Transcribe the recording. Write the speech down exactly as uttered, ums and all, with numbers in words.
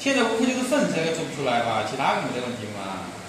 现在无非就是粉色的做不出来吧，其他个没得问题嘛。